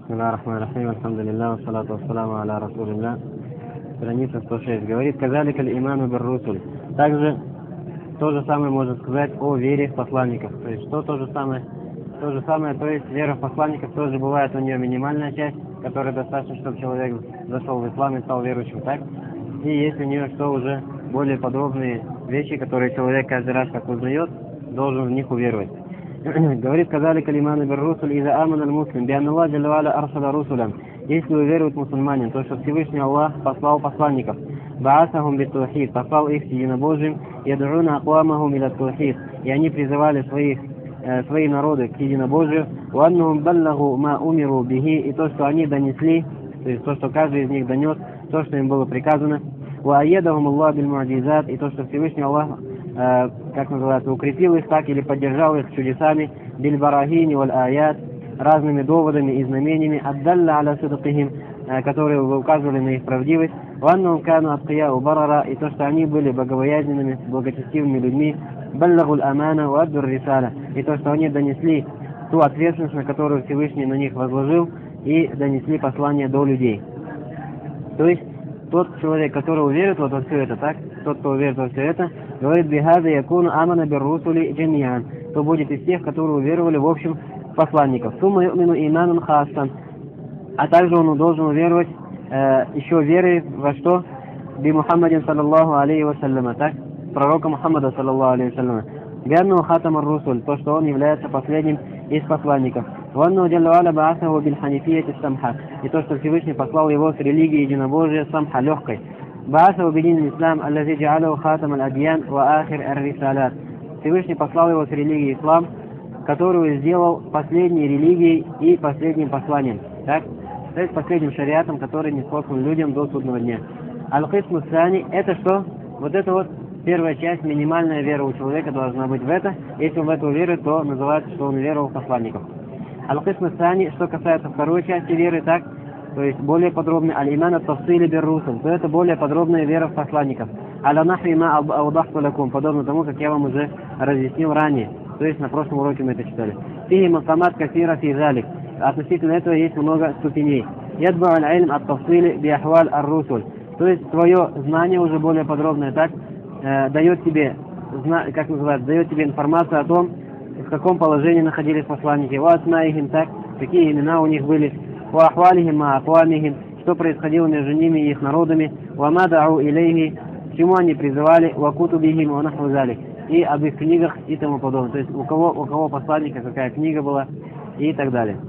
Бисмиллахи рахмани рахим, алхамдулиллах, вассалату вассаламу аля расулиллах. Страница 106 говорит: «Казалика аль-иману бир-русуль». Также то же самое можно сказать о вере в посланников. То есть что то же самое, то есть вера в посланников тоже бывает у нее минимальная часть, которая достаточно, чтобы человек зашел в ислам и стал верующим, так? И есть у нее что уже более подробные вещи, которые человек каждый раз, как узнает, должен в них уверовать. Говорит: «Казалика аль-иману бир-русуль, иза амана аль-муслим, би анна Аллах джалла ва аля арсала русулям». Если уверует мусульманин, то что Всевышний Аллах послал посланников, баасахум бит-таухид, послал их с единобожием, яд'уна аквамахум иля таухид, и они призывали свои народы к единобожию, уаннахум баллагу ма умиру бихи, и то, что они донесли, то есть то, что каждый из них донес, то, что им было приказано, уайядахум Аллах биль-му'джизат, и то, что Всевышний Аллах, как называется, укрепил их так или поддержал их чудесами, биль-барахини валь-аят, разными доводами и знамениями, аддалла аля сидқихим, которые указывали на их правдивость, ваннахум кану атқия барара, и то, что они были боговоязненными, благочестивыми людьми, баллагуль амана ва аддур рисаля, и то, что они донесли ту ответственность, на которую Всевышний на них возложил, и донесли послание до людей. То есть тот человек, который уверит вот во все это, так? Тот, кто уверит во все это, говорит: бихаза якуну амана бир-русули джамиан, то будет из тех, которые уверовали в общем посланников. Сумма ю'мину иманун хасан, а также он должен уверовать еще верой во что? Би Мухаммадин саллаллаху алейхи вассаляма, так? Пророка Мухаммада саллаллаху алейхи вассаляма. Бианну хатам ар-русуль, то, что он является последним из посланников. Ванну джалла ва аля баасаху биль-ханифияти самха, и то, что Всевышний послал его с религией единобожия самха, легкой. Баасаху бидин ислам, аллази джа'алаху хатам аль-адьян ва ахир ар-рисалят. Всевышний послал его с религией ислам, которую сделал последней религией и последним посланием. Так? То есть последним шариатом, который не послан людям до судного дня. Аль-Кисму Сани — это что? Вот это вот первая часть, минимальная вера у человека должна быть в это. Если он в это уверует, то называется, что он веровал в посланников. Аль-Кисму Сани, что касается второй части веры, так? То есть более подробный аль-иман ат-тафсили бир-русуль, то это более подробная вера в посланников. Аля нахви ма аудахту лакум, подобно тому, как я вам уже разъяснил ранее. То есть на прошлом уроке мы это читали. Фихи макамат кафира фи залик. Относительно этого есть много ступеней. Ядба аль-илм ат-тафсили би ахваль ар-русуль. То есть твое знание уже более подробное, так, дает тебе, как называется, дает тебе информацию о том, в каком положении находились посланники. Ва асмаихим, так, какие имена у них были. Ва ахвалихим ма аквамихим, что происходило между ними и их народами. Ва ма дау илейхи, к чему они призывали. Ва кутубихим ва нахву залик. И об их книгах и тому подобное. То есть у кого посланника какая книга была и так далее.